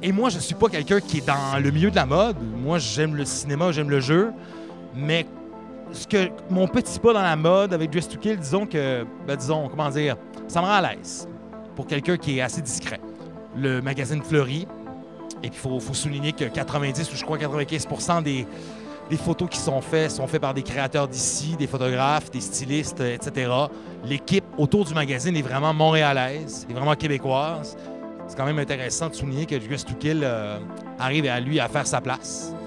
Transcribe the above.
Et moi, je suis pas quelqu'un qui est dans le milieu de la mode. Moi, j'aime le cinéma, j'aime le jeu. Mais mon petit pas dans la mode avec Dress to Kill, disons, comment dire, ça me rend à l'aise pour quelqu'un qui est assez discret. Le magazine fleurit. Et puis, il faut souligner que 90 ou je crois 95% des photos qui sont faites par des créateurs d'ici, des photographes, des stylistes, etc. L'équipe autour du magazine est vraiment montréalaise, est vraiment québécoise. C'est quand même intéressant de souligner que Dress to Kill arrive à faire sa place.